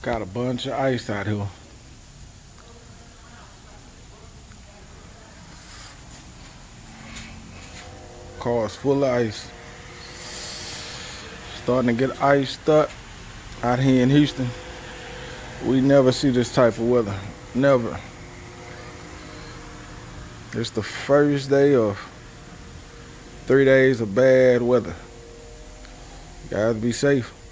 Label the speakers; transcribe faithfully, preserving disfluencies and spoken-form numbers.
Speaker 1: Got a bunch of ice out here. Car's full of ice. Starting to get iced up out here in Houston. We never see this type of weather. Never. It's the first day of three days of bad weather. You gotta be safe.